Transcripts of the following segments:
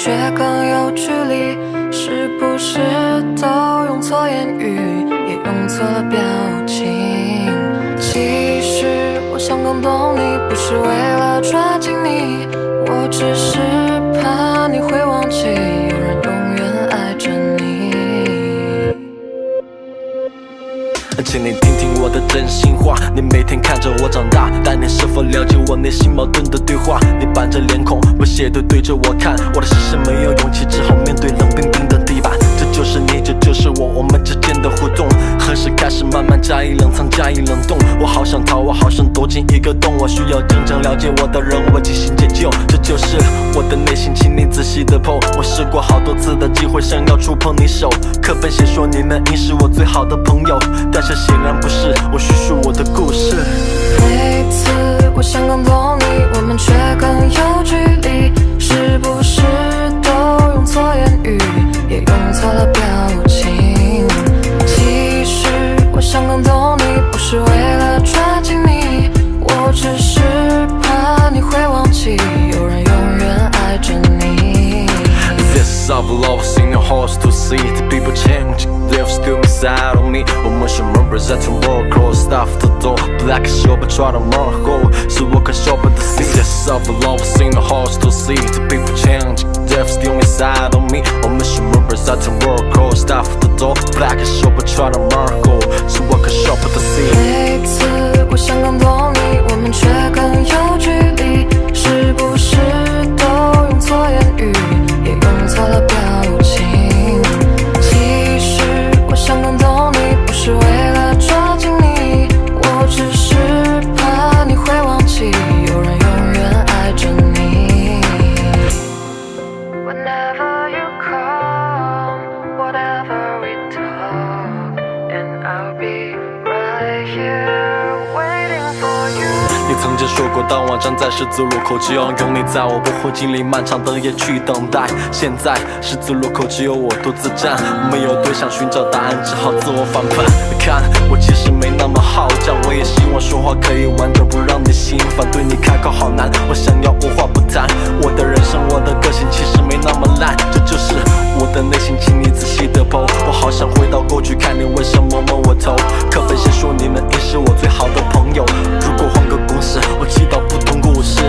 却更有距离。是不是都用错言语，也用错了表情？其实我想更懂你，不是为了抓紧你，我只是怕你会忘记，有人永远爱着你。 请你听听我的真心话，你每天看着我长大，但你是否了解我内心矛盾的对话？你板着脸孔，我斜对着我看，我的视线没有勇气，只好面对冷冰冰的地板。这就是你，这就是我，我们之间的互动，何时开始慢慢加以冷藏，加以冷冻？我好想逃，我好想躲进一个洞，我需要真正了解我的人，我即兴解救。这就是我的内心，请你仔细的剖。我试过好多次的机会，想要触碰你手，课本写说你们应是我最好的朋友，但是显然不是，我叙述我的故事。 每次我想更懂你，我们却更有距离。是不是都用错言语，也用错了表情？其实我想更懂你，不是为了抓紧你，我只是怕你会忘记，有人永远爱着你。 This I've lost seen your hearts to see the people change, they've still inside of me. 我们是 members at your work, closed off the door. Black is your but try to mark hole, 是我更 sharp the sea. This I've lost seen your hearts to see the people change, they've still inside of me. 我们是 members at your work, closed off the door. Black is your but try to mark hole, 是我更 sharp the sea. 每次我想更懂你，我们却更有距离。是不是都用错言语，也用错了表情？其实我想更懂你，不是为了抓紧你，我只是怕你会忘记，有人永远爱着你。Whenever you come, whatever we talk, and I'll be right here waiting for you. 你曾经说过，当我站在十字路口，只要有你在，我不会经历漫长的夜去等待。现在十字路口只有我独自站，没有对象寻找答案，只好自我反叛。看我其实没那么好讲，我也希望说话可以完整，不让你心烦。对你开口好难，我想要无话不谈。我的人生，我的个性其实没那么烂，这就是我的内心，请你仔细的剖。我好想回到过去，看你为什么摸我头。课本写说你们应是我最好的朋友，如果换个公式，我祈祷不同故事。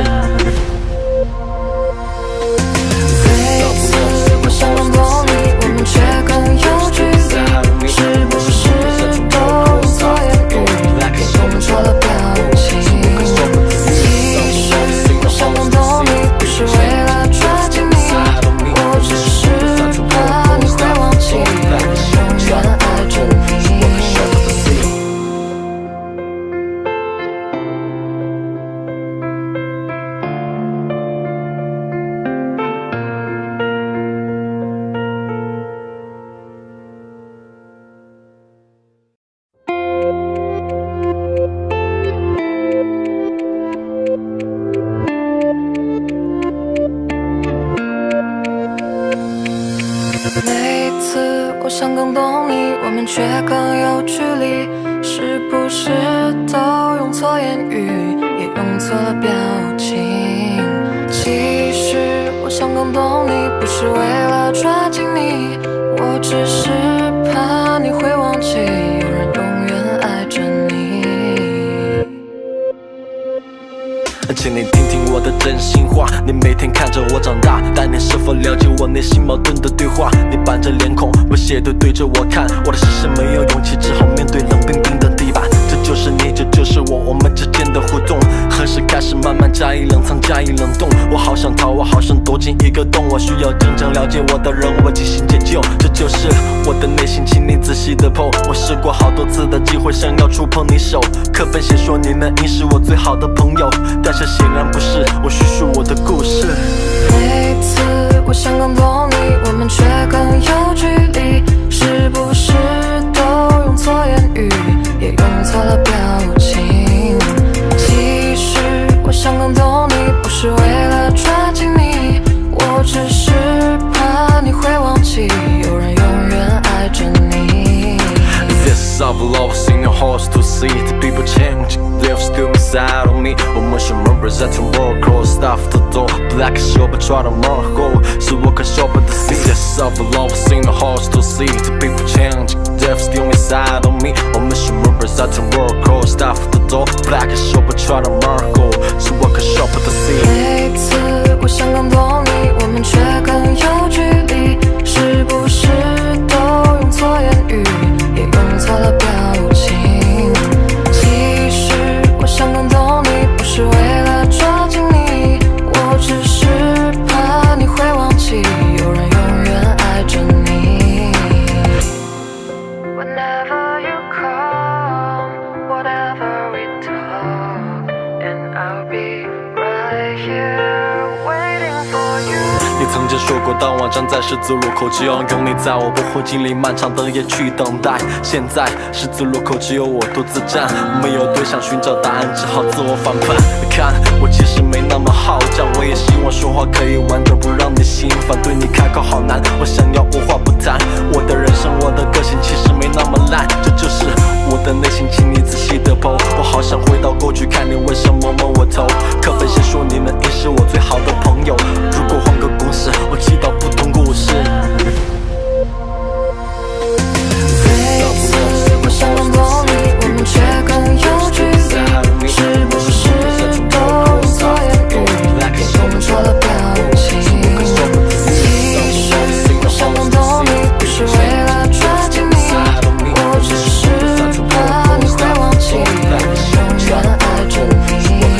每次我想更懂你，我们却更有距离。是不是都用错言语，也用错了表情？其实我想更懂你，不是为了抓紧你，我只是怕你会忘记，有人永远爱着你。每次我想更懂你，我们却更有距离。是不是都用错言语，也用错了表情？其实我想更懂你，不是为了抓紧你，我只是怕你会忘记，有人永远爱着你。 请你听听我的真心话，你每天看着我长大，但你是否了解我内心矛盾的对话？你板着脸孔，我斜对着我看，我的视线没有勇气，只好面对冷冰冰的地板。这就是你，这就是我，我们之间的互动，何时开始慢慢加以冷藏，加以冷冻？我好想逃，我好想躲进一个洞，我需要真正了解我的人，我即兴解救。这就是我的内心，请你仔细的剖。我试过好多次的机会，想要触碰你手，课本写说你们应是我最好的朋友，但是显然不是，我叙述我的故事。 每次我想更懂你，我们却更有距离。是不是都用错言语，也用错了表情？其实我想更懂你，不是为了抓紧你，我只是怕你会忘记，有人永远爱着你。 This I've lost seen your hearts to see the people change, they've still inside of me. 我们是 remembers that tomorrow closed after the door. Black is your but try to mark hole, so I can shop at the sea. Yes, I've love seen the hearts to see. The people change, death still inside of me. I miss remembers that tomorrow closed after the door. Black is your but try to mark hole, so I can shop at the sea. 每次我想更懂你，我们却更有距离，是不是都用错言语，也用错了表情？其实我想更懂你，不是为了抓紧你，我只是怕你会忘记，有人永远爱着你。Whenever you come, whatever we talk, and I'll be right here waiting for you. 你曾经说过，当我站在十字路口，只要有你在，我不会经历漫长的夜去等待。现在十字路口只有我独自站，没有对象寻找答案，只好自我反叛。看，我其实没那么好讲，我也希望说话可以婉转，不让你心烦。对你开口好难，我想要无话不谈。我的人生，我的个性其实没那么烂，这就是我的内心，请你仔细的剖。我好想回到过去，看你为什么摸我头。课本写说你们已是我最好的朋友，如果换个公式，我祈祷不同故事。 每次我想更懂你，我们却更有距离，是不是都用错言语，也用错了表情？其实我想更懂你，不是为了抓紧你，我只是怕你会忘记，有人永远爱着你。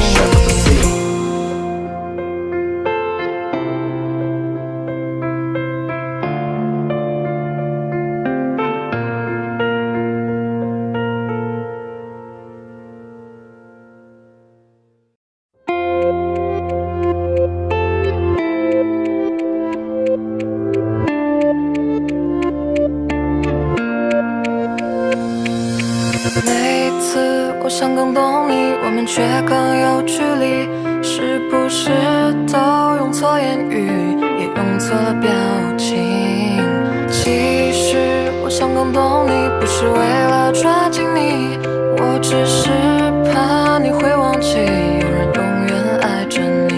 每次我想更懂你，我们却更有距离，是不是都用错言语，也用错了表情？其实我想更懂你，不是为了抓紧你，我只是怕你会忘记，有人永远爱着你。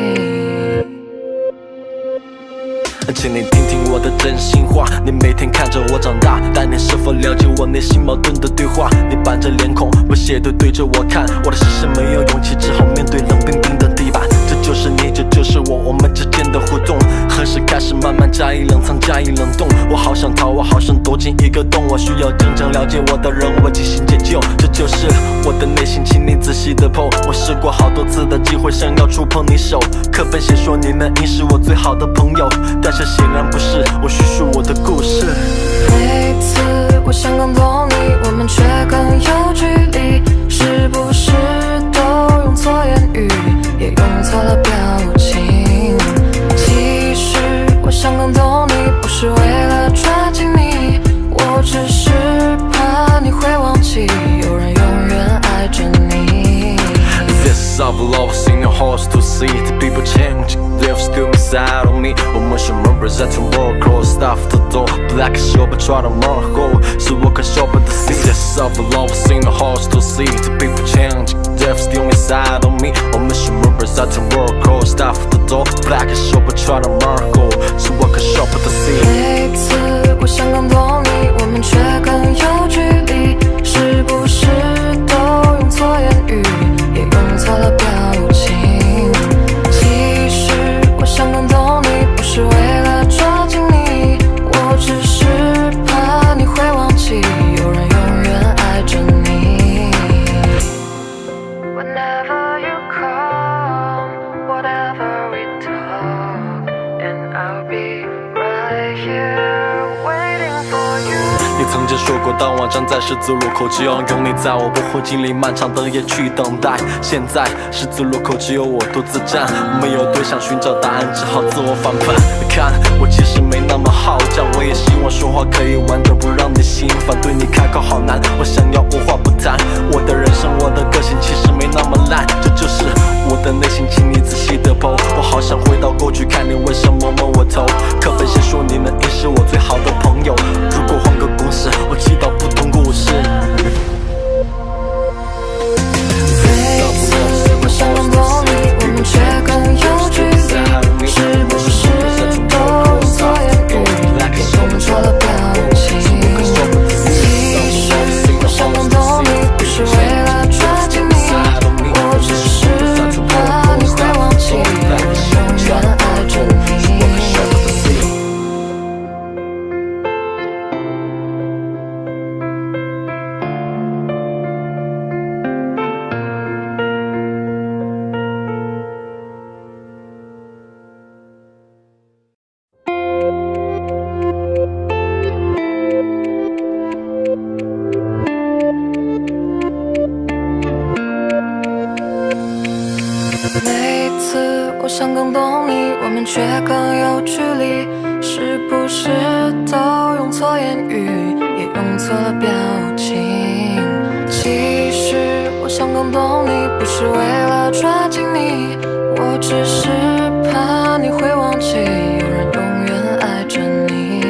请你听听我的真心话，你每天看着我长大，但你是否了解我内心矛盾的对话？你板着脸孔，我斜对着我看，我的视线没有勇气，只好面对冷冰冰的地板。这就是你，这就是我，我们之间的互动，何时开始慢慢加以冷藏，加以冷冻？我好想逃，我好想躲进一个洞，我需要真正了解我的人，我即兴解救。这就是我的内心，请你仔细的剖。我试过好多次的机会，想要触碰你手，课本写说你们应是我最好的朋友，但是显然不是，我叙述我的故事。 每次我想更懂你，我们却更有距离，是不是都用错言语，也用错了表情？其实我想更懂你，不是为了抓紧你，我只是怕你会忘记，有人永远爱着你。 This I've love seen your hearts to see. The people change, they're still inside of me. Almost remembers that tomorrow closed after the door. Black is your but try to mark hole, so I can shop at the sea. This I've love seen your hearts to see. The people change, they're still inside of me. Almost remembers that tomorrow closed after the door. Black is your but try to mark hole, so I can shop at the sea. 每次我想更懂你，我们却更有距离，是不是都用错言语，也用错了表情？其实我想更懂你，不是为了抓紧你，我只是怕你会忘记，有人永远爱着你。Whenever you come, whatever we talk, and I'll be right here waiting for you. 你曾经说过，当我站在十字路口，只要有你在，我不会经历漫长的夜去等待。现在十字路口只有我独自站，没有对象寻找答案，只好自我反叛。看，我其实没那么好讲，我也希望说话可以婉转，不让你心烦。对你开口好难，我想要无话不谈。我的人生，我的个性其实没那么烂，这就是我的内心，请你仔细的剖。我好想回到过去，看你为什么摸我头。课本写说你们应是我最好的朋友，如果换个公式，我祈祷不同故事。 每次我想更懂你， 却更有距离。是不是都用错言语，也用错了表情？其实我想更懂你，不是为了抓紧你，我只是怕你会忘记，有人永远爱着你。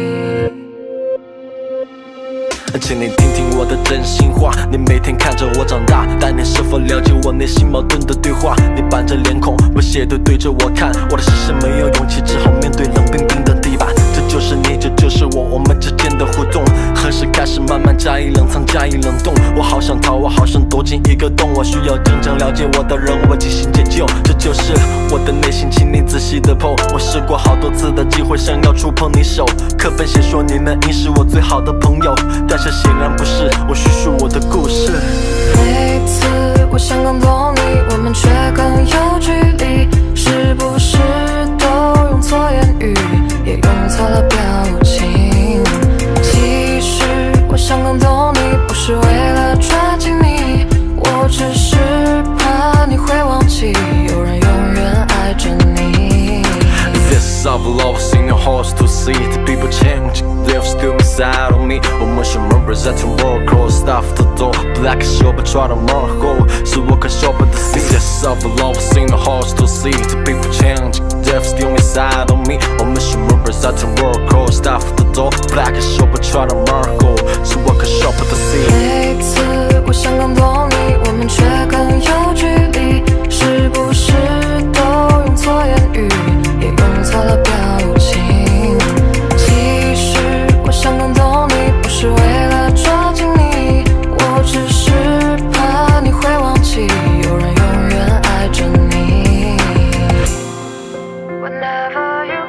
请你听听我的真心话，你每天看着我长大，但你是否了解我内心矛盾的对话？你板着脸孔，我斜对着我看，我的视线没有勇气，只好面对冷冰冰的地板。这就是你，这就是我们之间的互动，何时开始慢慢加以冷藏，加以冷冻？我好想逃，我好想躲进一个洞，我需要真正了解我的人，我即兴解救。这就是我的内心，请你仔细的剖。我试过好多次的机会，想要触碰你手，课本写说你们应是我最好的朋友，但是显然不是，我叙述我的故事。 每次我想更懂你，我们却更有距离。是不是都用错言语，也用错了表情？其实我想更懂你，不是为了抓紧你，我只是怕你会忘记，有人永远爱着你。 This I've lost seen your hearts to see the people change, they're still inside of me. 我们是 members at work, closed off the door, black shirt but try to mark hole, so I can shop at the sea. This I've lost seen your hearts to see the people change, they're still inside of me. 我们是 members at work, closed off the door, black shirt but try to mark hole, so I can shop at the sea. 每次我想更懂你，我们却更有距离。是不是都用错言语，也用错了表情？其实我想更懂你，不是为了抓紧你，我只是怕你会忘记，有人永远爱着你。Whenever you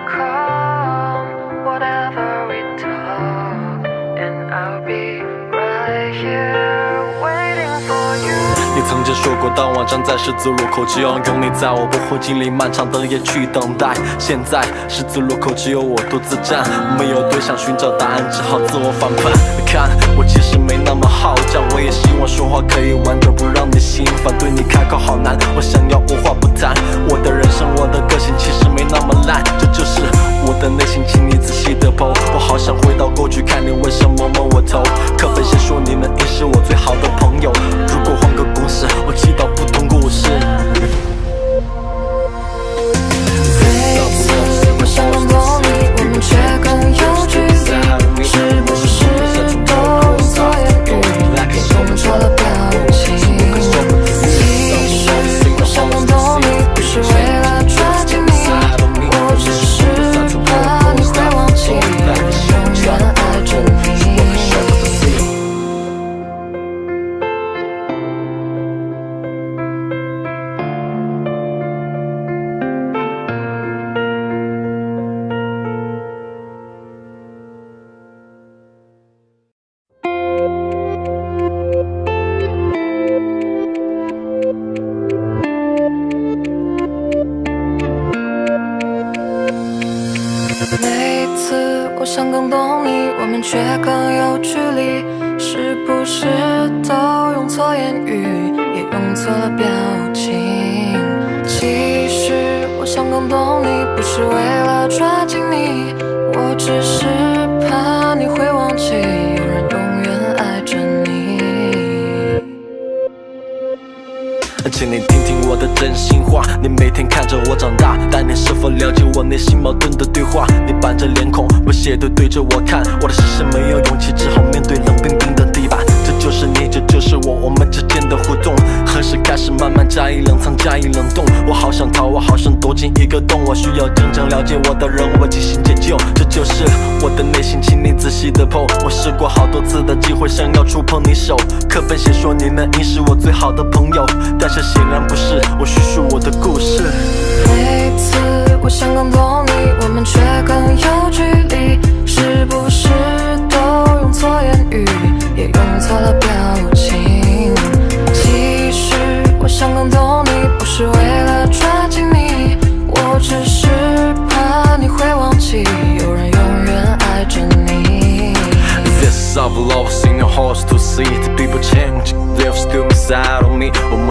come, whatever we talk, and I'll be right here waiting for you. 你曾经说过，当我站在十字路口，只要有你在，我不会经历漫长的夜去等待。现在十字路口只有我独自站，没有对象寻找答案，只好自我反叛。你看，我其实没那么好讲，我也希望说话可以婉转，不让你心烦。对你开口好难，我想要无话不谈。我的人生，我的个性其实没那么烂，这就是我的内心，请你仔细的剖。我好想回到过去，看你为什么摸我头。课本写说你们应是我最好的朋友，如果换个公式，我祈祷不同故事。 每次我想更懂你，我们却更有距离。是不是都用错言语，也用错了表情？其实我想更懂你，不是为了抓紧你，我只是怕你会忘记，有人永远爱着你。每次我想更懂你，我们却更有距离。是不是都用错言语，也用错了表情？其实我想更懂你，不是为了抓紧你，我只是怕你会忘记，有人永远爱着你。 请你听听我的真心话，你每天看着我长大，但你是否了解我内心矛盾的对话？你板着脸孔，我斜对着我看，我的视线没有勇气，只好面对冷冰冰的地板。这就是你，这就是我们之间的互动，何时开始慢慢加以冷藏，加以冷冻？我好想逃，我好想躲进一个洞，我需要真正了解我的人，我即兴解救。这就是我的内心，请你仔细的剖。我试过好多次的机会，想要触碰你手，课本写说你们应是我最好的朋友，但是显然不是，我叙述我的故事。 每次我想更懂你，我们却更有距离。是不是都用错言语，也用错了表情？其实我想更懂你，不是为了抓紧你，我只是怕你会忘记，有人永远爱着你。 This I've lost seen your hearts to see the people change, they're still inside of me. 我们是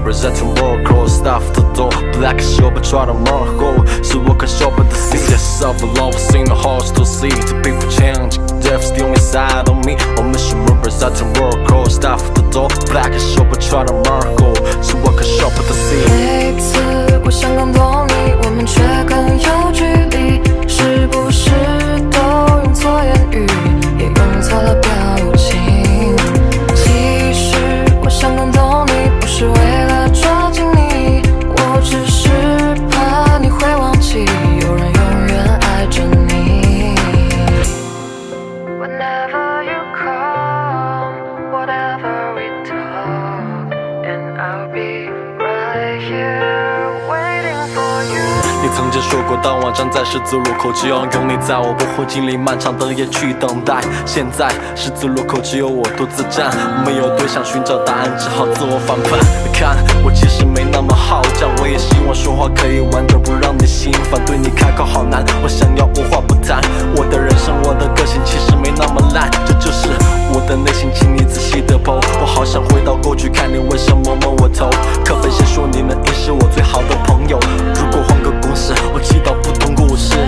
remembers that tomorrow closed after the door. Black is your but try to mark hole. So I can shop at the sea. Yes, I've love seen the hearts to see. The people change, death still inside of me. I miss remembers that tomorrow closed after the door. Black is your but try to mark hole. So I can shop at the sea. 每次我想感动你，我们却更有距离，是不是都用错言语，也用错了表情？其实我想感动你，不是为了抓紧你，我只是怕你会忘记，有人永远爱着你。Whenever you come, whatever we talk, and I'll be right here waiting for you. 你曾经说过，当我站在十字路口，只要有你在，我不会经历漫长的夜去等待。现在十字路口只有我独自站，没有对象寻找答案，只好自我反叛。看，我其实没那么好讲，我也希望说话可以婉转，不让你心烦。对你开口好难，我想要无话不谈。我的人生，我的个性其实没那么烂，这就是我的内心，请你仔细的剖。我好想回到过去，看你为什么摸我头。课本写说你们已是我最好的朋友，如果换个公式，我祈祷不同故事。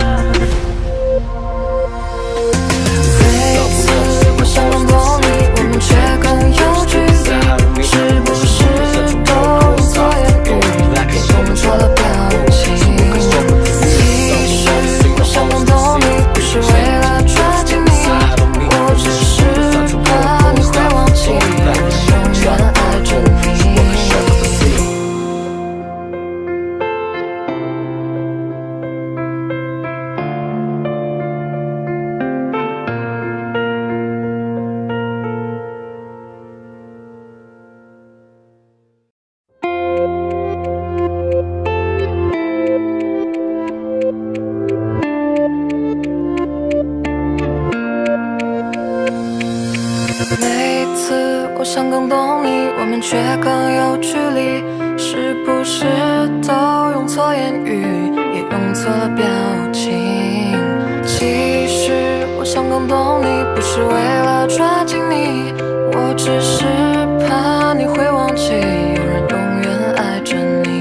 每次我想感动你，我们却更有距离，是不是都用错言语，也用错了表情？其实我想感动你，不是为了抓紧你，我只是怕你会忘记，有人永远爱着你。每次我想更懂你，我们却更有距离，是不是都用错言语，也用错了表情？其实我想更懂你，不是为了抓紧你，我只是怕你会忘记，有人永远爱着你。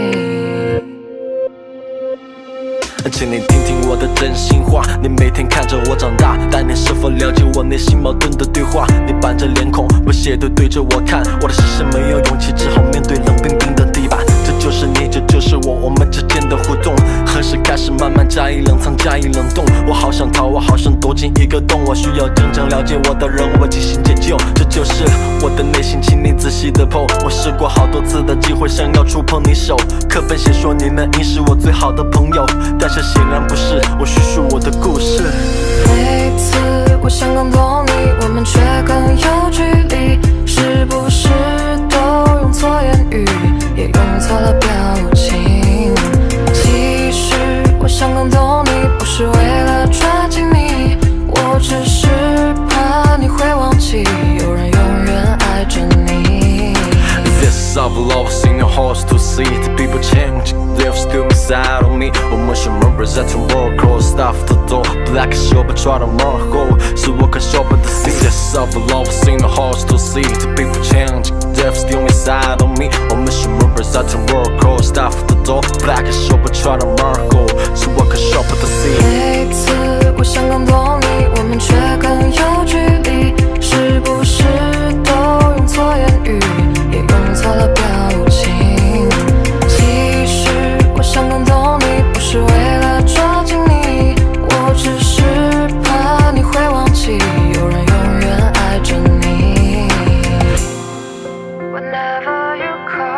请你听听我的真心话，你每天看着我长大，但你是否了解我内心矛盾的对话？你板着脸孔，我斜对着我看，我的视线没有勇气，只好面对冷冰冰的地板。这就是你，这就是我，我们之间的互动，何时开始慢慢加以冷藏，加以冷冻？我好想逃，我好想躲进一个洞，我需要真正了解我的人，我尽心解救。这就是我的内心，请你仔细的剖。我试过好多次的机会，想要触碰你手，课本写说你们应是我最好的朋友，但是显然不是，我叙述我的故事。 每次我想更懂你，我们却更有距离，是不是都用错言语，也用错了表情？其实我想更懂你，不是为了抓紧你，我只是怕你会忘记，有人永远爱着你。 This I've love seen your hearts to see. The people change, they're still inside of me. Almost remembers that tomorrow closed after the door. Black is your but try to mark hole, so I can shop at the sea. This I've love seen your hearts to see. The people change, they're still inside of me. Almost remembers that tomorrow closed after the door. Black is your but try to mark hole, so I can shop at the sea. 每次我想更懂你，我们却更有距离，是不是都用错言语，也用错了表情？其实我想更懂你，不是为了抓紧你，我只是怕你会忘记，有人永远爱着你。Whenever you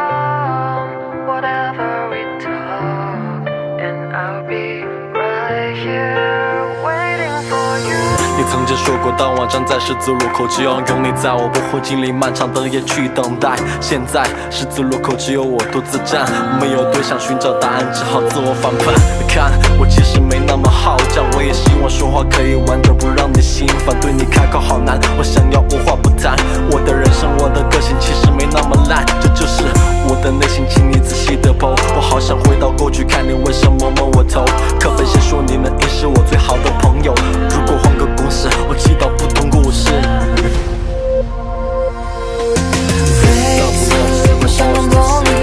come, whatever we talk, and I'll be right here waiting for you. 你曾经说过，当我站在十字路口，只要有你在，我不会经历漫长的夜去等待。现在十字路口只有我独自站，没有对象寻找答案，只好自我反叛。看，我其实没那么好讲，我也希望说话可以婉转，不让你心烦。对你开口好难，我想要无话不谈。我的人生，我的个性其实没那么烂，这就是我的内心，请你仔细的剖。我好想回到过去，看你为什么摸我头。课本写说你们应是我最好的朋友，如果换个公式，我祈祷不同故事。 每次我想更懂你，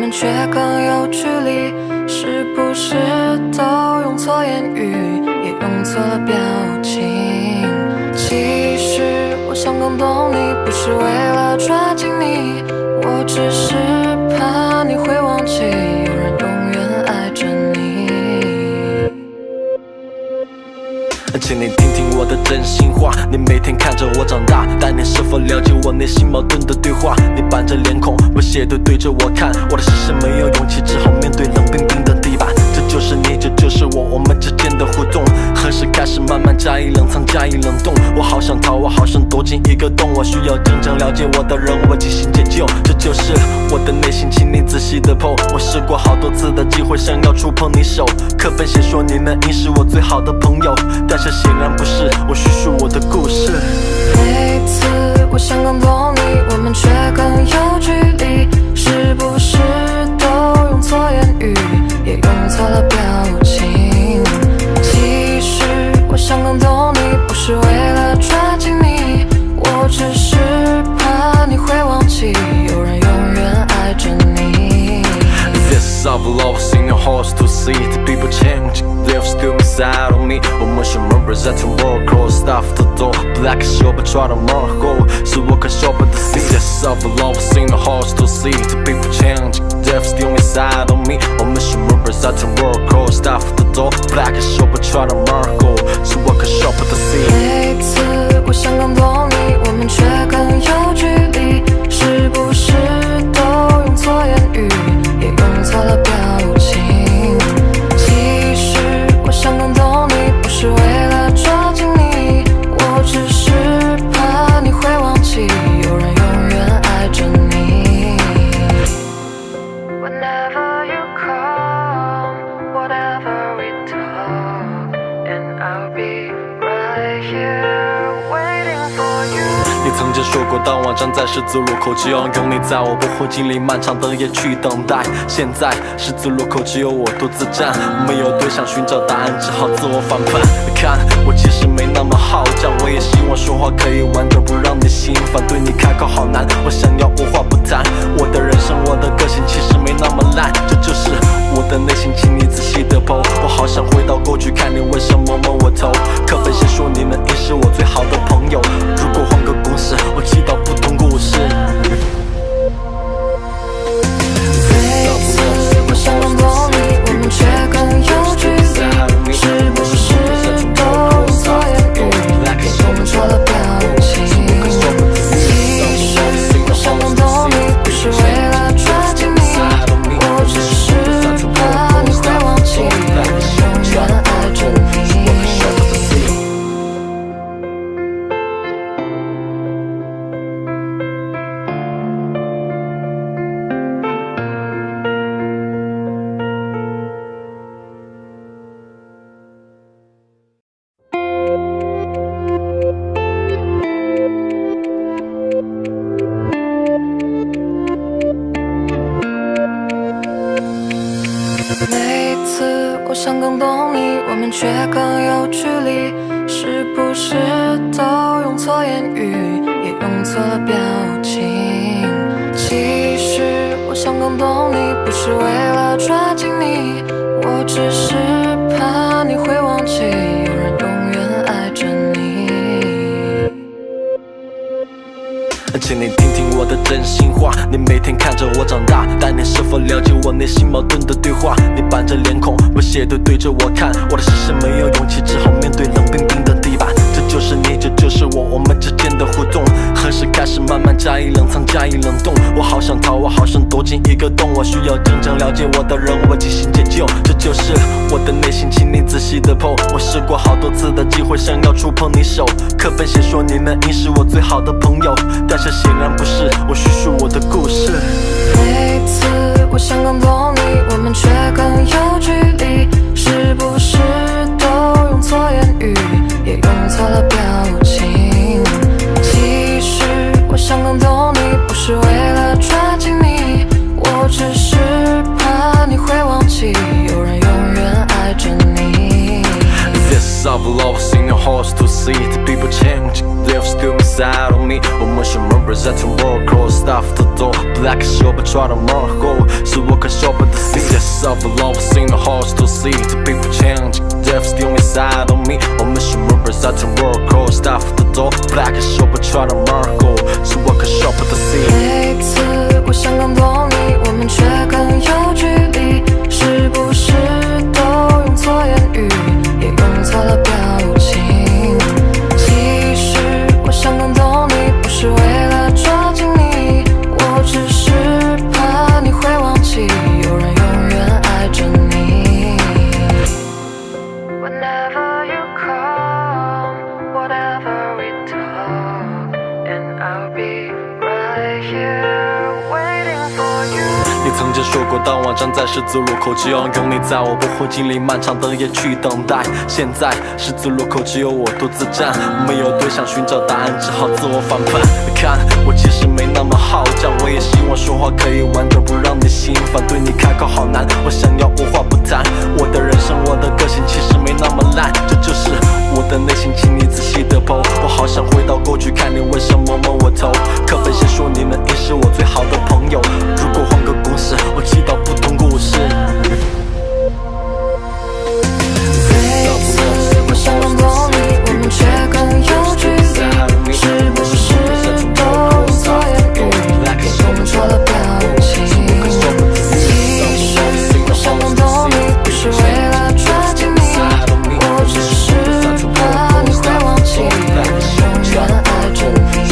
们却更有距离。是不是都用错言语，也用错了表情？其实我想更懂你，不是为了抓紧你，我只是怕你会忘记，有人永远爱着你。 请你听听我的真心话，你每天看着我长大，但你是否了解我内心矛盾的对话？你板着脸孔，我斜对着我看，我的视线没有勇气，只好面对冷冰冰的地板。这就是你，这就是我们之间的互动，何时开始慢慢加以冷藏，加以冷冻？我好想逃，我好想躲进一个洞，我需要真正了解我的人，我即兴解救。这就是我的内心，请你仔细的剖。我试过好多次的机会，想要触碰你手，课本写说你们应是我最好的朋友，但是显然不是，我叙述我的故事。 每次我想更懂你，我们却更有距离。是不是都用错言语，也用错了表情？其实我想更懂你，不是为了抓紧你，我只是怕你会忘记，有人永远爱着你。 This I've lost seen your hearts to see the people change, they're still inside of me. 我们是 members at work, closed off the door, black shirt but try to mark hole, so I can shop at the sea. This I've lost seen your hearts to see the people change, they're still inside of me. 我们是 members at work, closed off the door, black shirt but try to mark hole, so I can shop at the sea. 每次我想更懂你，我们却更有距离。是不是都用错言语，也用错了表情？其实我想更懂你，不是为了抓紧你，我只是怕你会忘记，有人永远爱着你。Whenever you come, whatever we talk, and I'll be right here waiting for you. 你曾经说过，当我站在十字路口，只要有你在，我不会经历漫长的夜去等待。现在十字路口只有我独自站，没有对象寻找答案，只好自我反叛。你看，我其实没那么好讲，我也希望说话可以婉转，不让你心烦。对你开口好难，我想要无话不谈。我的人生，我的个性其实没那么烂，这就是我的内心，请你仔细的剖。我好想回到过去，看你为什么摸我头。课本写说你们应是我最好的朋友，如果换个公式，我祈祷不同故事。 每次我想更懂你，我们却更有距离。是不是都用错言语，也用错了表情？其实我想更懂你，不是为了抓紧你，我只是怕你会忘记，有人永远爱着你。每次我想更懂你，我们却更有距离。是不是都用错言语，也用错了表情？其实我想更懂你，不是为了抓紧你，我只是怕你会忘记，有人永远爱着你。 请你听听我的真心话，你每天看着我长大，但你是否了解我内心矛盾的对话？你板着脸孔，我斜对着我看，我的视线没有勇气，只好面对冷冰冰的地板。这就是你，这就是我们之间的互动，何时开始慢慢加以冷藏，加以冷冻？我好想逃，我好想躲进一个洞，我需要真正了解我的人，我即兴解救。这就是我的内心，请你仔细的剖。我试过好多次的机会，想要触碰你手，课本写说你们应是我最好的朋友，但是显然不是，我叙述我的故事。 每次我想更懂你，我们却更有距离。是不是都用错言语，也用错了表情？其实我想更懂你，不是为了抓紧你，我只是怕你会忘记，有人永远爱着你。 This I've lost seen your horse to see the people change. They're still inside of me. 我们是 members at work, closed off the door. Black shop try to mark hole, so I can shop at the sea. Yes, of love, sing the horse to see the people change. They're still inside of me. 我们是 members at work, closed off the door. Black shop try to mark hole, so I can shop at the sea. 每次我想感动你，我们却更有距离，是不是都用错言语，也用错了表情？其实我想感动你，不是为了抓紧你，我只是怕你会忘记，有人永远爱着你。Whenever you come, whatever we talk, and I'll be right here waiting for you. 你曾经说过，当我站在十字路口，只要有你在，我不会经历漫长的夜去等待。现在十字路口只有我独自站，没有对象寻找答案，只好自我反叛。看，我其实没那么好讲，我也希望说话可以婉转，不让你心烦。对你开口好难，我想要无话不谈。我的人生，我的个性其实没那么烂，这就是我的内心，请你仔细的剖。我好想回到过去，看你为什么摸我头。课本写说你们已是我最好的朋友，如果换个公式，我祈祷不同故事。 每次我想感动你，我们却更有距离，是不是都用错言语，也用错了表情？其实我想感动你，不是为了抓紧你，我只是怕你会忘记，有人永远爱着你。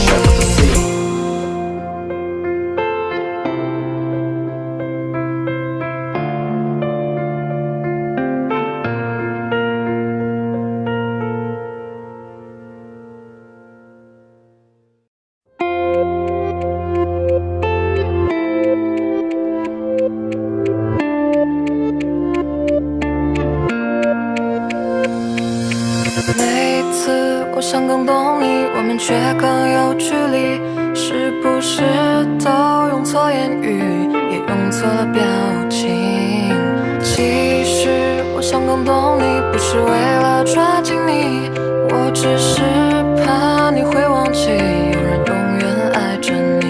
每次我想更懂你，我们却更有距离，是不是都用错言语，也用错了表情？其实我想更懂你，不是为了抓紧你，我只是怕你会忘记，有人永远爱着你。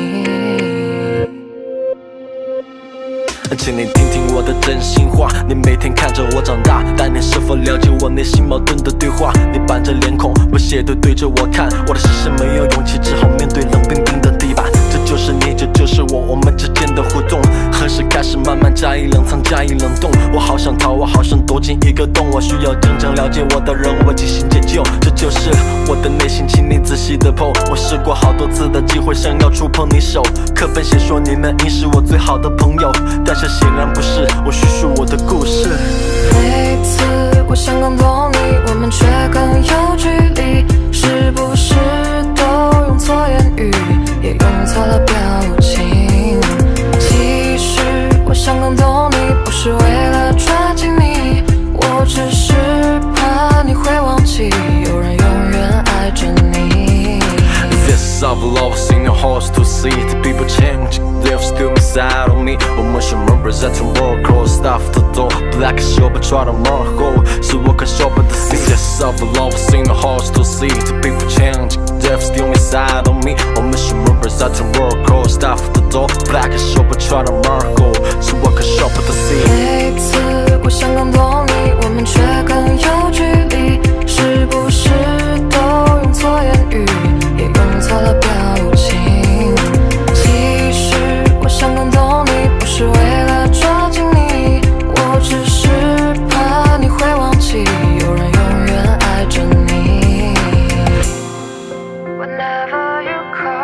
请你听听我的真心话，你每天看着我长大，但你是否了解我内心矛盾的对话？你板着脸孔，我斜对着我看，我的视线没有勇气，只好面对冷冰冰的地板。这就是你，这就是我，我们之间的互动，何时开始慢慢加以冷藏，加以冷冻？我好想逃，我好想躲进一个洞，我需要真正了解我的人，我即兴解救。这就是我的内心，请你仔细的剖。我试过好多次的机会，想要触碰你手，课本写说你们应是我最好的朋友，但是显然不是，我叙述我的故事。 每次我想更懂你，我们却更有距离，是不是都用错言语，也用错了表情？其实我想更懂你，不是为了抓紧你，我只是怕你会忘记，有人永远爱着你。 This of love, sing the horse to see the people change. They're still inside of me. 我们是 members at work, closed off the door. Black shop try to mark hole, so I can shop at the sea. This of love, sing the horse to see the people change. They're still inside of me. 我们是 members at work, closed off the door. Black shop try to mark hole, so I can shop at the sea. 每次我想更懂你，我们却更有距离，是不是都用错言语，也用错了表情？其实我想更懂你，不是为了抓紧你，我只是怕你会忘记，有人永远爱着你。Whenever you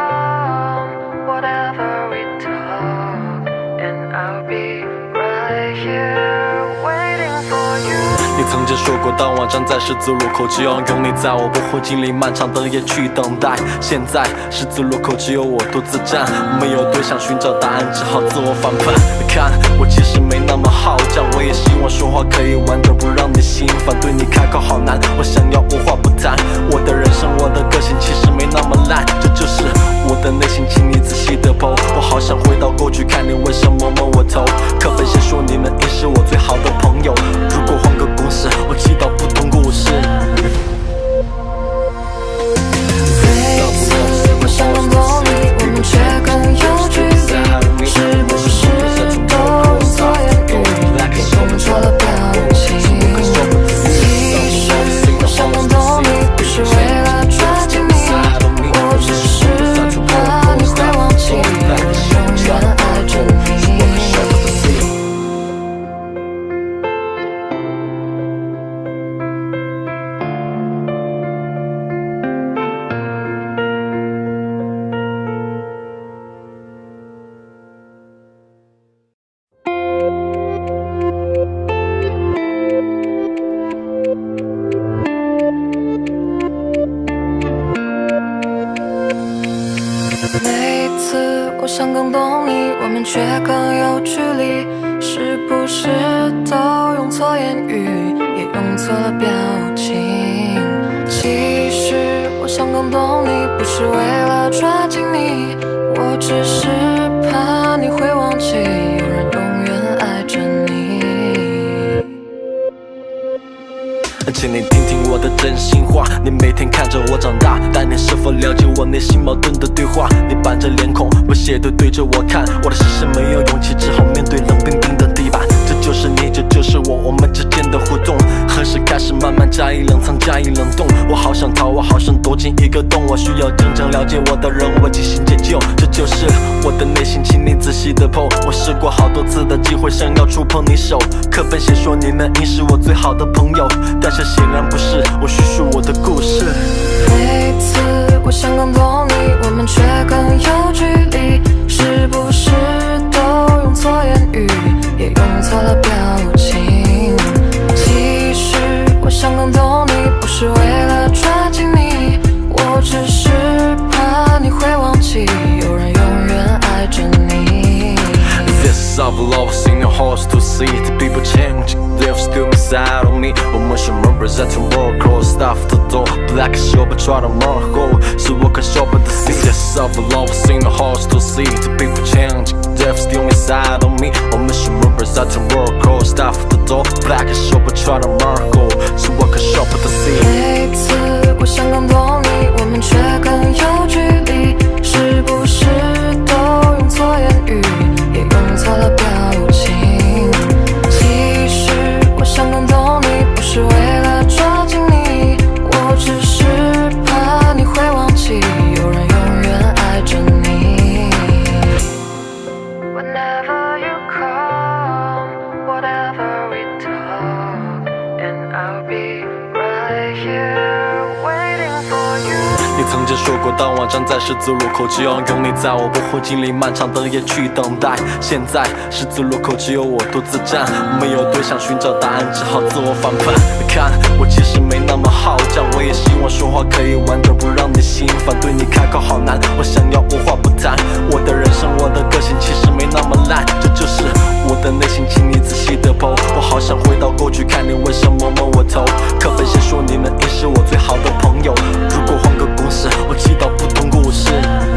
come, whatever we talk, and I'll be right here waiting for you. 你曾经说过，当我站在十字路口，只要有你在，我不会经历漫长的夜去等待。现在十字路口只有我独自站，没有对象寻找答案，只好自我反叛。看，我其实没那么好讲，我也希望说话可以婉转，不让你心烦。对你开口好难，我想要无话不谈。我的人生，我的个性其实没那么烂，这就是我的内心，请你仔细的剖。我好想回到过去，看你为什么摸我头。课本写说你们应是我最好的朋友，如果换个公式，我祈祷不同故事。 们却更有距离。是不是都用错言语，也用错了表情？其实我想更懂你，不是为了抓紧你，我只是怕你会忘记，有人永远爱着你。 请你听听我的真心话，你每天看着我长大，但你是否了解我内心矛盾的对话？你板着脸孔，我斜对着我看，我的视线没有勇气，只好面对冷冰冰的地板。这就是你，这就是我，我们之间的互动，何时开始慢慢加以冷藏，加以冷冻？我好想逃，我好想躲进一个洞，我需要真正了解我的人，我即兴解救。这就是我的内心，请你仔细的剖。我试过好多次的机会，想要触碰你手，课本写说你们应是我最好的朋友，但是显然不是，我叙述我的故事。 每次我想更懂你，我们却更有距离。是不是都用错言语，也用错了表情？其实我想更懂你，不是为了抓紧你，我只是怕你会忘记，有人永远爱着你。 This I've lost seen your hearts to see the people change, they're still inside of me. 我们是 members at work, closed off the door, black shop try to mark hole, so I can shop at the sea. This I've lost seen your hearts to see the people change, they're still inside of me. 我们是 members at work, closed off the door, black shop try to mark hole, so I can shop at the sea. 每次我想更懂你，我们却更有距离。是不是都用错言语，也用错了表情？其实我想更懂你，不是为了抓紧你，我只是怕你会忘记，有人永远爱着你。Whenever you come, whatever we talk, and I'll be right here waiting for you. 你曾经说过，当我站在十字路口，只要有你在，我不会经历漫长的夜去等待。现在十字路口只有我独自站，没有对象寻找答案，只好自我反叛。你看，我其实没那么好讲，我也希望说话可以婉转，不让你心烦。对你开口好难，我想要无话不谈。我的人生，我的个性其实没那么烂，这就是我的内心，请你仔细的剖。我好想回到过去，看你为什么摸我头。课本写说你们应是我最好的朋友，如果换个公式，我祈祷不同故事。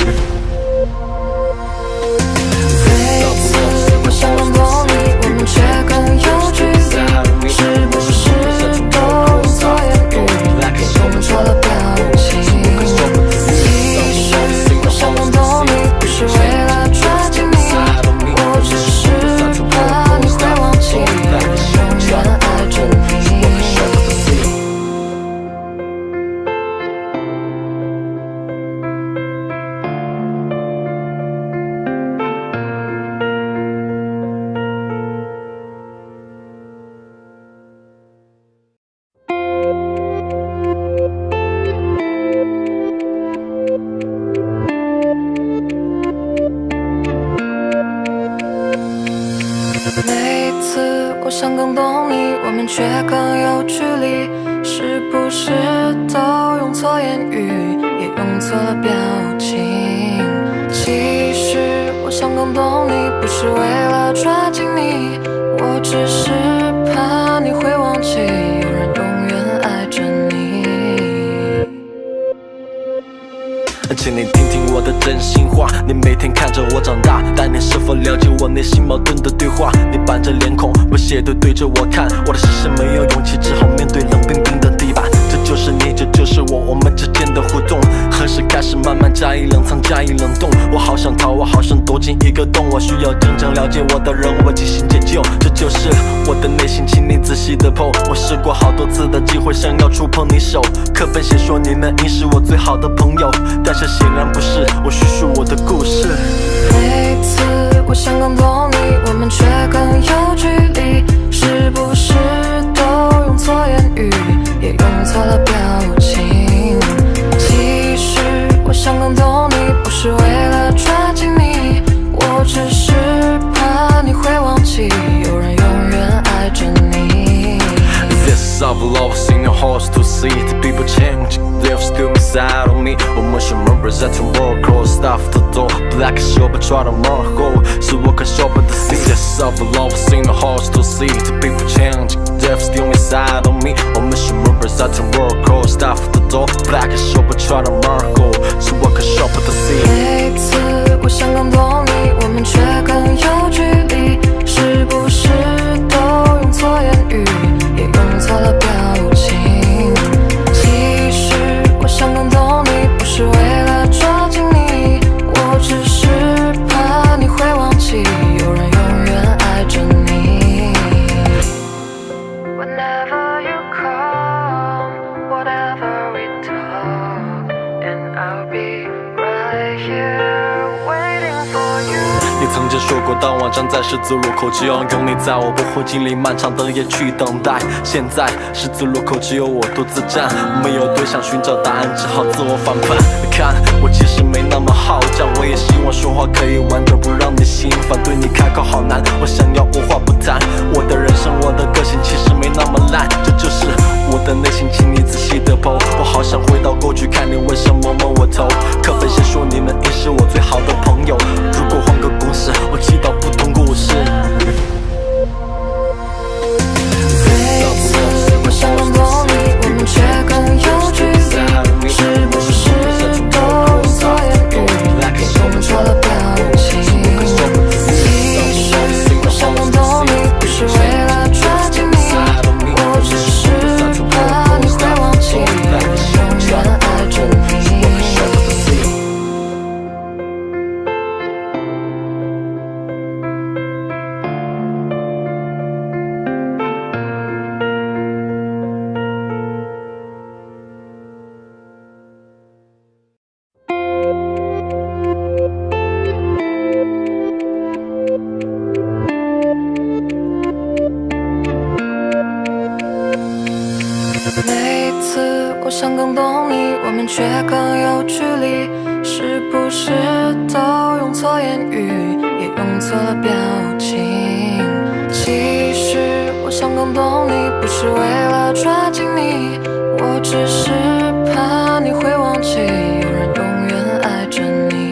每次我想更懂你，我们却更有距离。是不是都用错言语，也用错了表情？其实我想更懂你，不是为了抓紧你，我只是怕你会忘记，有人永远爱着你。每次我想更懂你，我们却更有距离。是不是都用错言语，也用错了表情？其实我想更懂你，不是为了抓紧你，我只是怕你会忘记，有人永远爱着你。 请你听听我的真心话，你每天看着我长大，但你是否了解我内心矛盾的对话？你板着脸孔，我斜对着我看，我的视线没有勇气，只好面对冷冰冰的地板。这就是你，这就是我，我们之间的互动，何时开始慢慢加以冷藏，加以冷冻？我好想逃，我好想躲进一个洞，我需要真正了解我的人，我即兴解救。这就是我的内心，请你仔细的剖。我试过好多次的机会，想要触碰你手，课本写说你们应是我最好的朋友，但是显然不是，我叙述我的故事。 每次我想更懂你，我们却更有距离。是不是都用错言语，也用错了表情？其实我想更懂你，不是为了抓紧你，我只是怕你会忘记，有人永远爱着你。 This I've loved loves in your hearts to see the people change. They're still inside of me. Emotion representing world crossed after the door. Black is your but try to mark hole. So I can shop at the sea. Yes, of loves in your hearts to see the people change. They're still inside of me. Emotion representing world crossed after the door. Black is your but try to mark hole. So I can shop at the sea. 每次我想更懂你，我们却更有距离。是不是都用错言语，也用错了表情？其实我想更懂你，不是为了抓紧你，我只是怕你会忘记，有人永远爱着你。Whenever you come, whatever we talk, and I'll be right here waiting for you. 你曾经说过，当我站在十字路口，只要有你在，我不会经历漫长的夜去等待。现在十字路口只有我独自站，没有对象寻找答案，只好自我反叛。看，我其实没那么好讲，我也希望说话可以婉转，不让你心烦。对你开口好难，我想要无话不谈。我的人生，我的个性其实没那么烂，这就是我的内心，请你仔细的剖。我好想回到过去，看你为什么摸我头。课本写说你们已是我最好的朋友，如果换个公式，我祈祷不同故事。 每次我想更懂你，我们却更有距离。是不是都用错言语，也用错了表情？其实我想更懂你，不是为了抓紧你，我只是怕你会忘记，有人永远爱着你。每次我想更懂你，我们却更有距离。是不是都用错言语，也用错了表情？其实我想更懂你，不是为了抓紧你，我只是怕你会忘记，有人永远爱着你。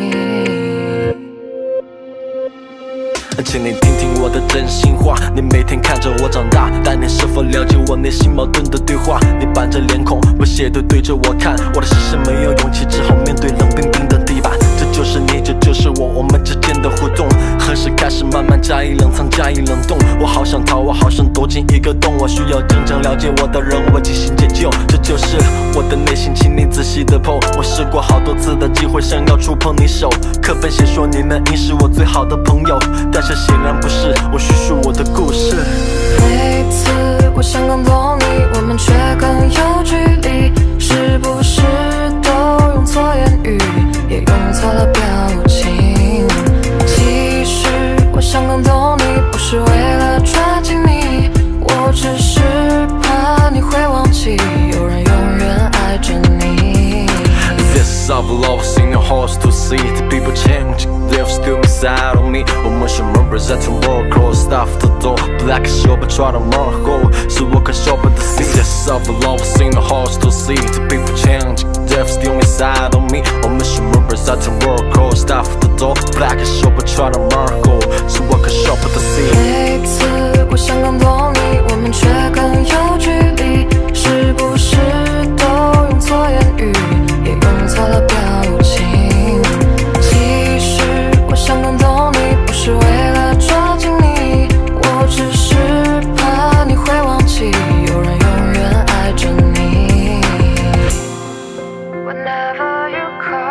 请你听听我的真心话，你每天看着我长大，但你是否了解我内心矛盾的对话？你板着脸孔，我斜对着我看，我的视线没有勇气，只好面对冷冰冰的地板。这就是你，这就是我，我们之间的互动，何时开始慢慢加以冷藏，加以冷冻？我好想逃，我好想躲进一个洞，我需要真正了解我的人，我即兴解救。这就是我的内心，请你仔细的剖。我试过好多次的机会，想要触碰你手，课本写说你们应是我最好的朋友，但是显然不是，我叙述我的故事。 每次我想更懂你，我们却更有距离。是不是都用错言语，也用错了表情？其实我想更懂你，不是为了抓紧你，我只是怕你会忘记，有人永远爱着你。 This of loves in your hearts to see the people change. They're still inside of me. Emotion representing world crossed after the door. Black is your but try to mark hole. So I can shop at the sea. This of loves in your hearts to see the people change. They're still inside of me. Emotion representing world crossed after the door. Black is your but try to mark hole. So I can shop at the sea. 每次我想更懂你，我们却更有距离。是不是都用错言语，也用错了表情？其实我想更懂你，不是为了抓紧你，我只是怕你会忘记，有人永远爱着你。Whenever you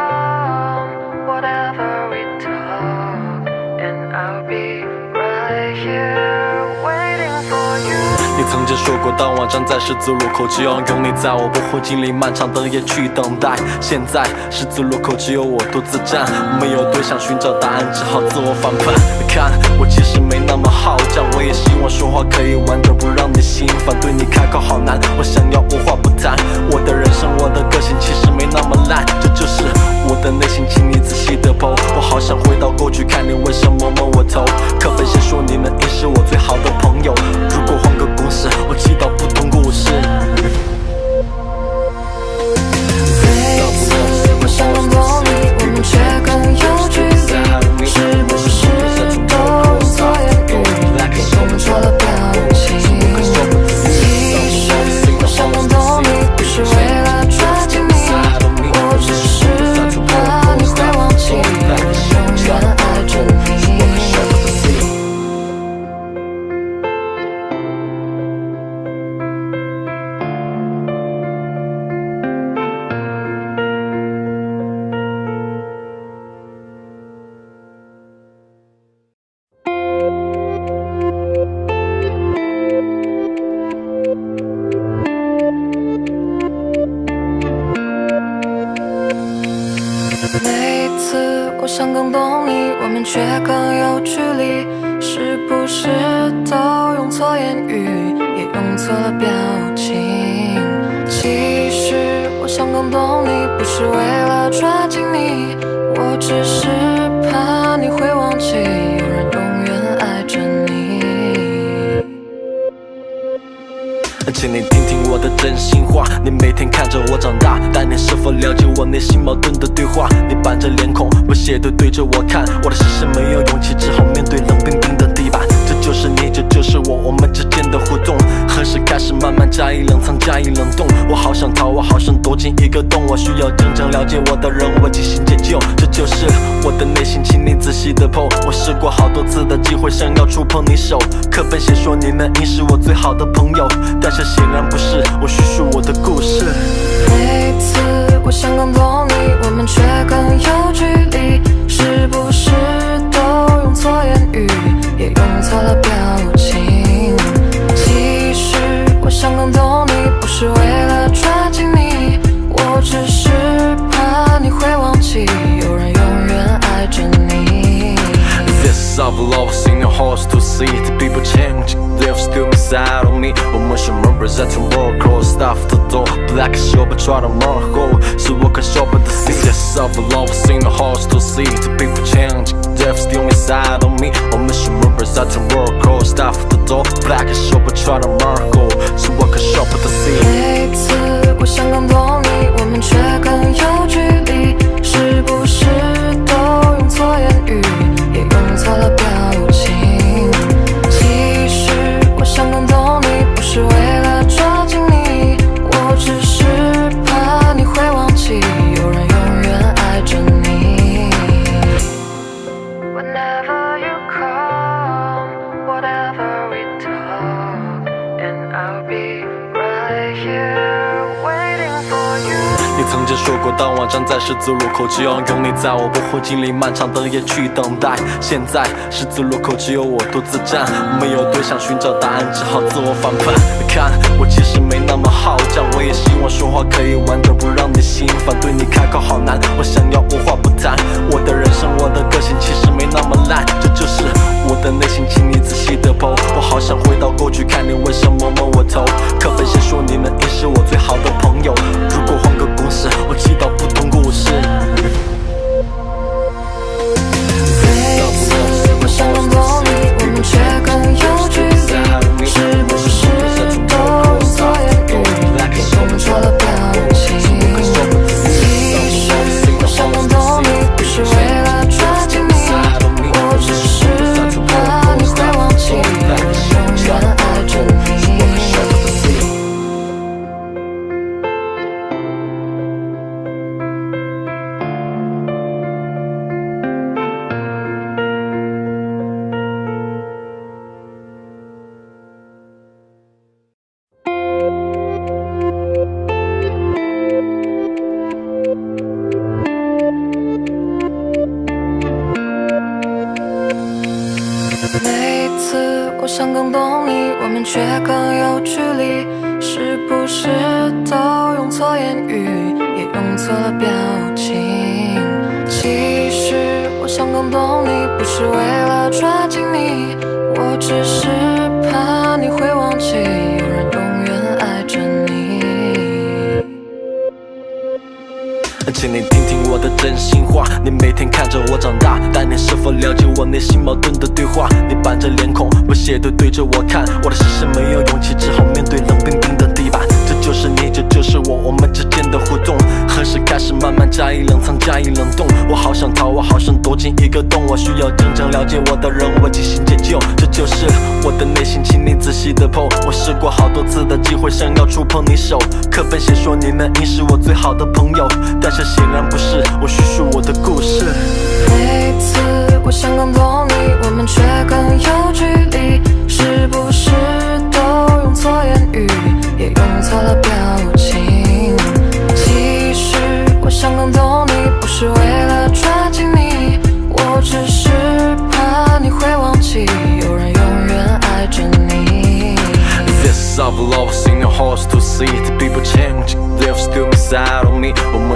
come, whatever we talk, and I'll be right here waiting for you. 你曾经说过，当我站在十字路口，只要有你在，我不会经历漫长的夜去等待。现在十字路口只有我独自站，没有对象寻找答案，只好自我反叛。看，我其实没那么好讲，我也希望说话可以婉转，不让你心烦。对你开口好难，我想要无话不谈。我的人生，我的个性其实没那么烂，这就是我的内心，请你仔细的剖。我好想回到过去，看你为什么摸我头。课本写说你们应是我最好的朋友，如果换个公式，我祈祷不同故事。 我想更懂你，我们却更有距离。是不是都用错言语，也用错了表情？其实我想更懂你，不是为了抓紧你，我只是怕你会忘记，有人永远爱着你。 请你听听我的真心话，你每天看着我长大，但你是否了解我内心矛盾的对话？你板着脸孔，我斜对着我看，我的视线没有勇气，只好面对冷冰冰的地板。这就是你，这就是我，我们之间的互动，何时开始慢慢加以冷藏，加以冷冻？我好想逃，我好想躲进一个洞，我需要真正了解我的人，我即兴解救。这就是我的内心，请你仔细的剖。我试过好多次的机会，想要触碰你手，课本写说你们应是我最好的朋友，但是显然不是，我叙述我的故事。 每次我想更懂你，我们却更有距离。是不是都用错言语，也用错了表情？其实我想更懂你，不是为了抓紧你，我只是怕你会忘记，有人永远爱着你。 This I've lost seen your hearts to see the people change, they're still inside of me. 我们是 members at work, closed off the door, black shop try to mark hole, so I can shop at the sea. This I've lost seen your hearts to see the people change, they're still inside of me. 我们是 members at work, closed off the door, black shop try to mark hole, so I can shop at the sea. 每次我想更懂你，我们却更有距离。是不是都用错言语，也用错了表情？其实我想更懂你，不是为了抓紧你，我只是怕你会忘记，有人永远爱着你。Whenever you come, whatever we talk, and I'll be right here waiting for you. 你曾经说过，当我站在十字路口，只要有你在，我不会经历漫长的夜去等待。现在十字路口只有我独自站，没有对象寻找答案，只好自我反叛。看我其实没那么好讲，我也希望说话可以完整，不让你心烦。对你开口好难，我想要无话不谈。我的人生，我的个性其实没那么烂，这就是我的内心，请你仔细的剖。我好想回到过去，看你为什么摸我头。课本写说你们应是我最好的朋友，如果换个公式，我祈祷不同故事。 每次我想更懂你，我们却更有距离。是不是都用错言语，也用错了表情？其实我想更懂你，不是为了抓紧你，我只是怕你会忘记，有人永远爱着你。每次我想更懂你，我们却更有距离。是不是都用错言语，也用错了表情？其实我想更懂你，不是为了抓紧你，我只是怕你会忘记，有人永远爱着你。 请你听听我的真心话，你每天看着我长大，但你是否了解我内心矛盾的对话？你板着脸孔，我斜对着我看，我的视线没有勇气，只好面对冷冰冰的地板。这就是你，这就是我，我们之间的互动，何时开始慢慢加以冷藏，加以冷冻？我好想逃，我好想躲进一个洞，我需要真正了解我的人，我即兴解救。这就是我的内心，请你仔细的剖。我试过好多次的机会，想要触碰你手，课本写说你们应是我最好的朋友，但是显然不是，我叙述我的故事。 每次我想更懂你，我们却更有距离。是不是都用错言语，也用错了表情？其实我想更懂你，不是为了抓紧你，我只是怕你会忘记，有人永远爱着你。 This I've lost seen your hearts to see the people change, they're still inside of me. 我们是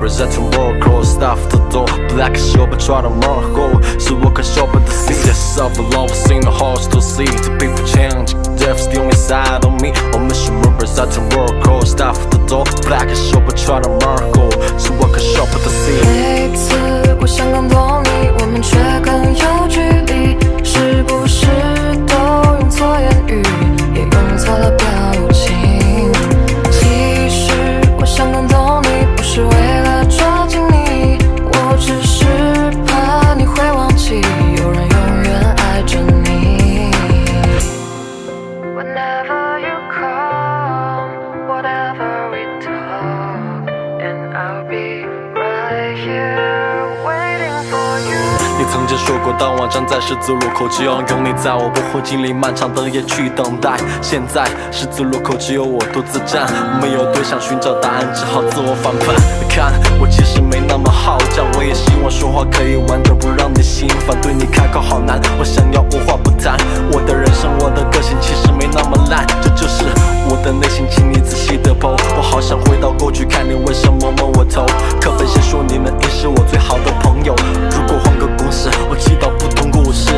remembers that tomorrow closed after the door. Black as your but try to mark hole, so I can shop at the sea. Yes, I've love seen the hearts to see. The people change, death still inside of me. I miss remembers that tomorrow closed after the door. Black as your but try to mark hole, so I can shop at the sea. 每次我想更懂你，我们却更有距离，是不是都用错言语，也用错了表情？其实我想更懂你，不是为了抓紧你，我只是怕你会忘记，有人永远爱着你。Whenever you come, whatever we talk, and I'll be right here waiting for you. 你曾经说过，当我站在十字路口，只要有你在，我不会经历漫长的夜去等待。现在十字路口只有我独自站，没有对象寻找答案，只好自我反叛。看，我其实没那么好讲，我也希望说话可以婉转，不让你心烦。对你开口好难，我想要无话不谈。我的人生，我的个性其实没那么烂，这就是我的内心，请你仔细的剖。我好想回到过去，看你为什么摸我头。课本写说你们已是我最好的朋友，如果换个公式，我祈祷不同故事。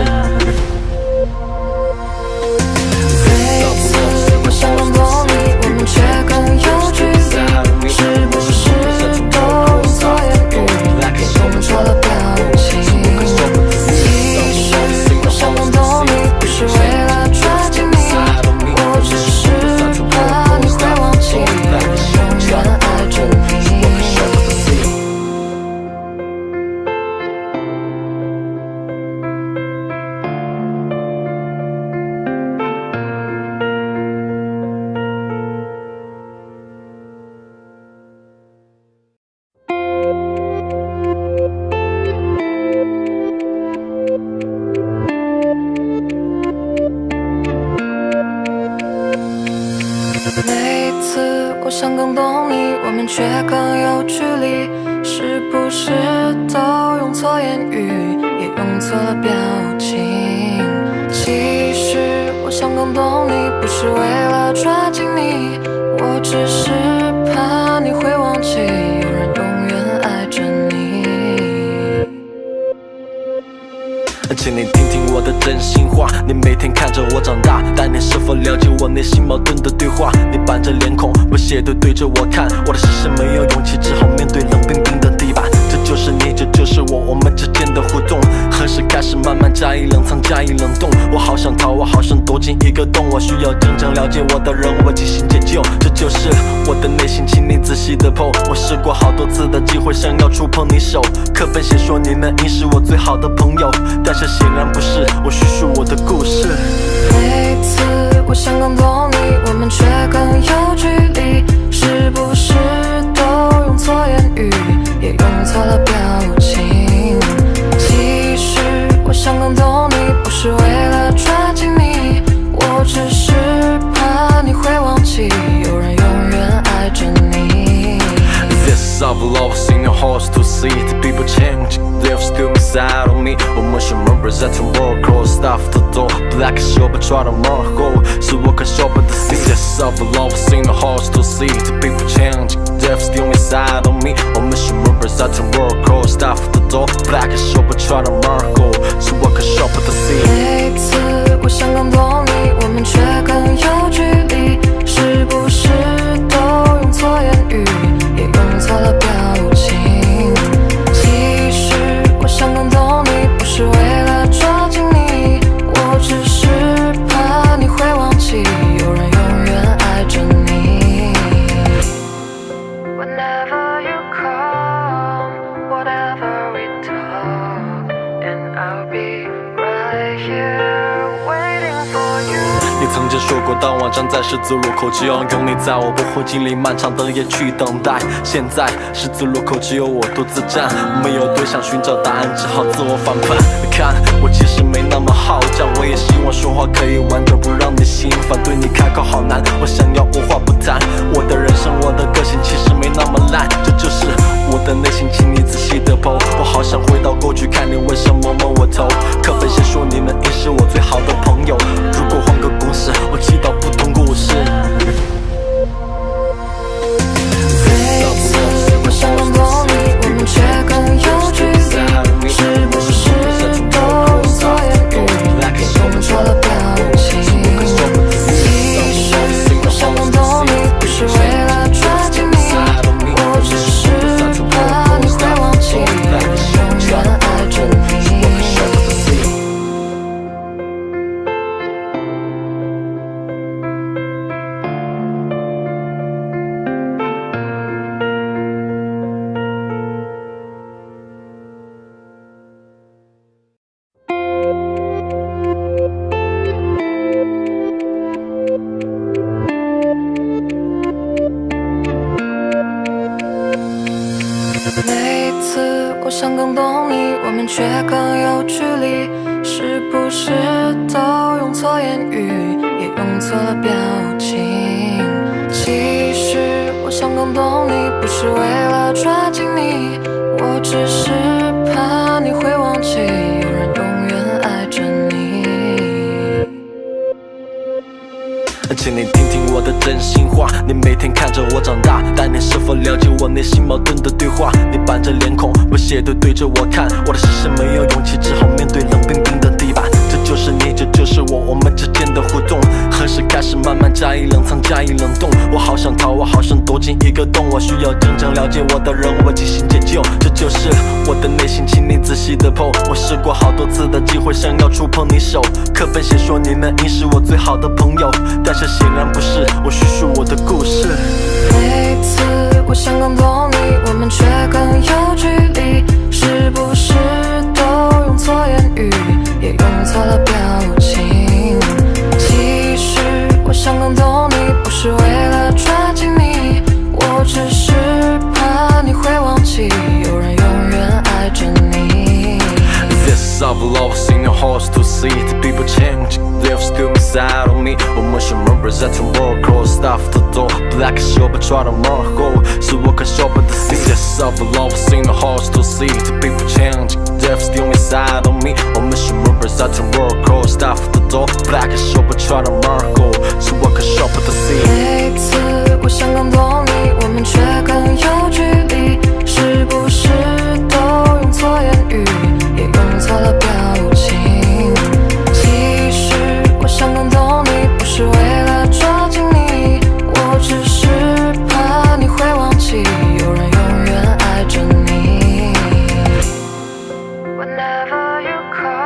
每次我想更懂你，我们却更有距离，是不是都用错言语，也用错了表情？其实我想更懂你，不是为了抓紧你，我只是怕你会忘记，有人永远爱着你。每次我想更懂你，我们却更有距离，是不是都用错言语，也用错了表情？其实我想更懂你，不是为了抓紧你，我只是怕你会忘记，有人永远爱着你。 请你听听我的真心话，你每天看着我长大，但你是否了解我内心矛盾的对话？你板着脸孔，我斜对着我看，我的视线没有勇气，只好面对冷冰冰的地板。这就是你，这就是我，我们之间的互动，何时开始慢慢加以冷藏，加以冷冻？我好想逃，我好想躲进一个洞，我需要真正了解我的人，我即兴解救。这就是我的内心，请你仔细的剖。我试过好多次的机会，想要触碰你手，课本写说你们应是我最好的朋友，但是显然不是，我叙述我的故事。 每次我想更懂你，我们却更有距离，是不是都用错言语，也用错了表情？其实我想更懂你，不是为了抓紧你，我只是怕你会忘记，有人永远爱着你。 This I've love seen your hearts to see. The people change, they're still inside of me. Almost remembers that tomorrow closed after the door. Black as your but try to mark hole, so I can shop at the sea. This I've love seen your hearts to see. The people change, they're still inside of me. Almost remembers that tomorrow closed after the door. Black as your but try to mark hole, so I can shop at the sea. 每次我想更懂你，我们却更有距离，是不是都用错言语，也用错了表情？其实我想更懂你，不是为了抓紧你，我只是怕你会忘记，有人永远爱着你。Whenever you come, whatever we talk, and I'll be right here waiting for you. 你曾经说过，当我站在十字路口，只要有你在，我不会经历漫长的夜去等待。现在十字路口只有我独自站，没有对象寻找答案，只好自我反叛。看，我其实没那么好讲，我也希望说话可以婉转，不让你心烦。对你开口好难，我想要无话不谈。我的人生，我的个性其实没那么烂，这就是我的内心，请你仔细的剖。我好想回到过去，看你为什么摸我头。课本写说你们应是我最好的朋友，如果换个公式，我祈祷不同故事。 每次我想更懂你， 我想更懂你，我们却更有距离。是不是都用错言语，也用错了表情？其实我想更懂你，不是为了抓紧你，我只是怕你会忘记，有人永远爱着你。 请你听听我的真心话，你每天看着我长大，但你是否了解我内心矛盾的对话？你板着脸孔，我斜对着我看，我的视线没有勇气，只好面对冷冰冰的地板。这就是你，这就是我们之间的互动，何时开始慢慢加以冷藏，加以冷冻？我好想逃，我好想躲进一个洞，我需要真正了解我的人，我即兴解救。这就是我的内心，请你仔细的剖。我试过好多次的机会，想要触碰你手，课本写说你们应是我最好的朋友，但是显然不是，我叙述我的故事。 每次我想更懂你，我们却更有距离。是不是都用错言语，也用错了表情？其实我想更懂你，不是为了抓紧你，我只是怕你会忘记，有人永远爱着你。 This I've lost seen your hearts to see the people change, they're still inside of me. 我们是 members at work, closed off the door, black shirt but try to mark hole, so I can shop at the sea. This I've lost seen your hearts to see the people change, they're still inside of me. 我们是 members at work, closed off the door, black shirt but try to mark hole, so I can shop at the sea. 每次我想更懂你，我们却更有距离。是不是都用错言语，也用错了表情？其实我想更懂你，不是为了抓紧你，我只是怕你会忘记，有人永远爱着你。Whenever you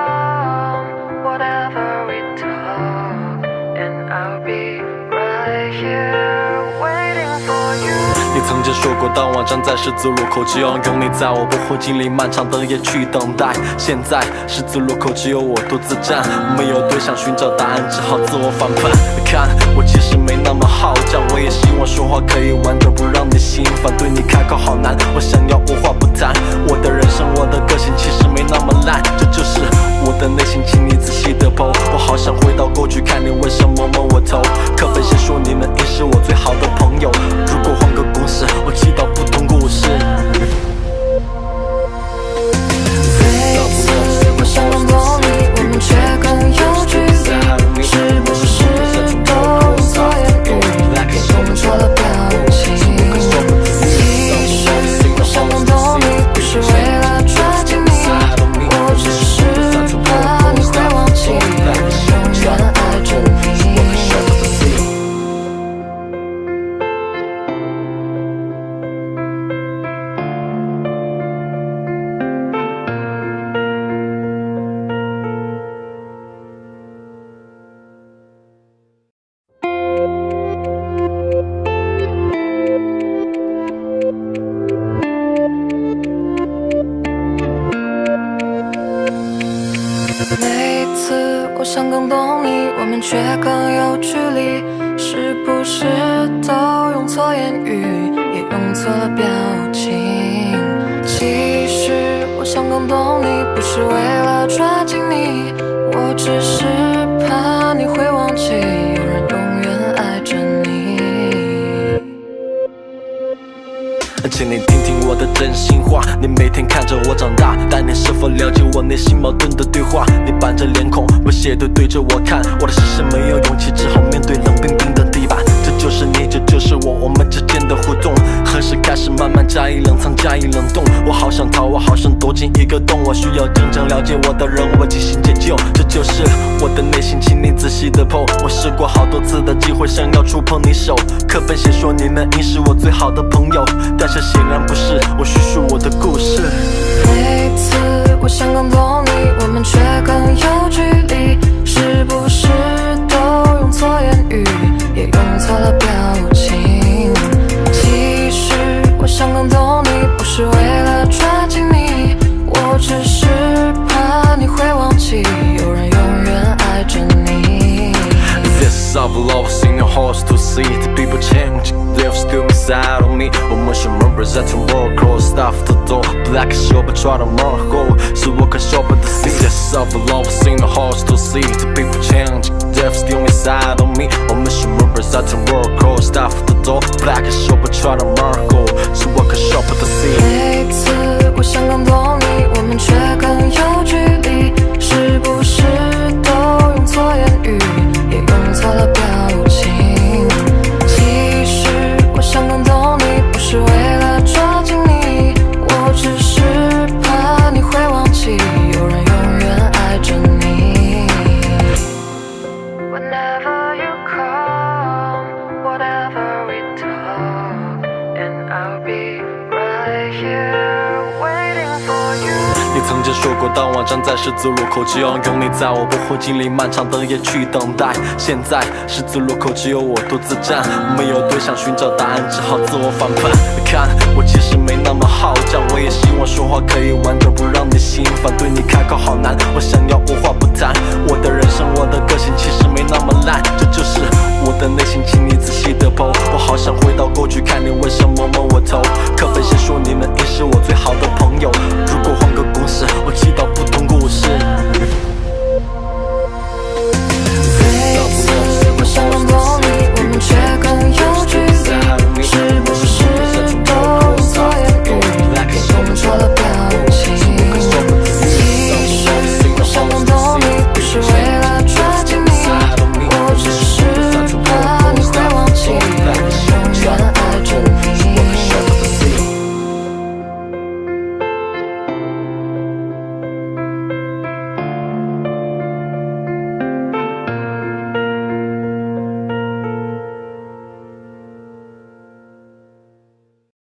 come, whatever we talk, and I'll be right here waiting for you. 你曾经说过，当我站在十字路口，只要有你在，我不会经历漫长的夜去等待。现在十字路口只有我独自站，没有对象寻找答案，只好自我反叛。看我其实没那么好讲，我也希望说话可以完整，不让你心烦。对你开口好难，我想要无话不谈。我的人生，我的个性其实没那么烂，这就是我的内心，请你仔细的剖。我好想回到过去，看你为什么摸我头。课本写说你们应是我最好的朋友，如果换个公式，我祈祷不同故事。 每次我想更懂你，我们却更有距离。是不是都用错言语，也用错了表情？其实我想更懂你，不是为了抓紧你，我只是怕你会忘记，有人永远爱着你。每次我想更懂你，我们却更有距离。是不是都用错言语，也用错了表情？其实我想更懂你，不是为了抓紧你，我只是怕你会忘记，有人永远爱着你。 请你听听我的真心话，你每天看着我长大，但你是否了解我内心矛盾的对话？你板着脸孔，我斜对着我看，我的视线没有勇气，只好面对冷冰冰的地板。这就是你，这就是我们之间的互动，何时开始慢慢加以冷藏，加以冷冻？我好想逃，我好想躲进一个洞，我需要真正了解我的人，我即兴解救。这就是我的内心，请你仔细的剖。我试过好多次的机会，想要触碰你手，课本写说你们应是我最好的朋友，但是显然不是，我叙述我的故事。 每次我想更懂你，我们却更有距离。是不是都用错言语，也用错了表情？其实我想更懂你，不是为了抓紧你，我只是怕你会忘记，有人永远爱着你。 This I've lost seen your hearts to see the people change, they're still inside of me. 们是 members at tomorrow close staff 的多 Black is your but try to mark hole 是我更 sharp the sea Yes of love in the hearts to see The people change Death still inside of me 我们是 members at tomorrow close staff 的多 Black is your but try to mark hole 是我更 sharp the sea 每次我想感动你，我们却更有距离，是不是都用错言语，也用错了表情？其实我想感动你，不是为了抓紧你，我只是怕你会忘记，有人永远爱着你。Whenever you come, whatever we talk, and I'll be right here waiting for you. 你曾经说过，当我站在十字路口，只要有你在，我不会经历漫长的夜去等待。现在十字路口只有我独自站，没有对象寻找答案，只好自我反叛。看，我其实没那么好讲，我也希望说话可以完整，不让你心烦。对你开口好难，我想要无话不谈。我的人生，我的个性其实没那么烂，这就是我的内心，请你仔细的剖。我好想回到过去，看你为什么摸我头。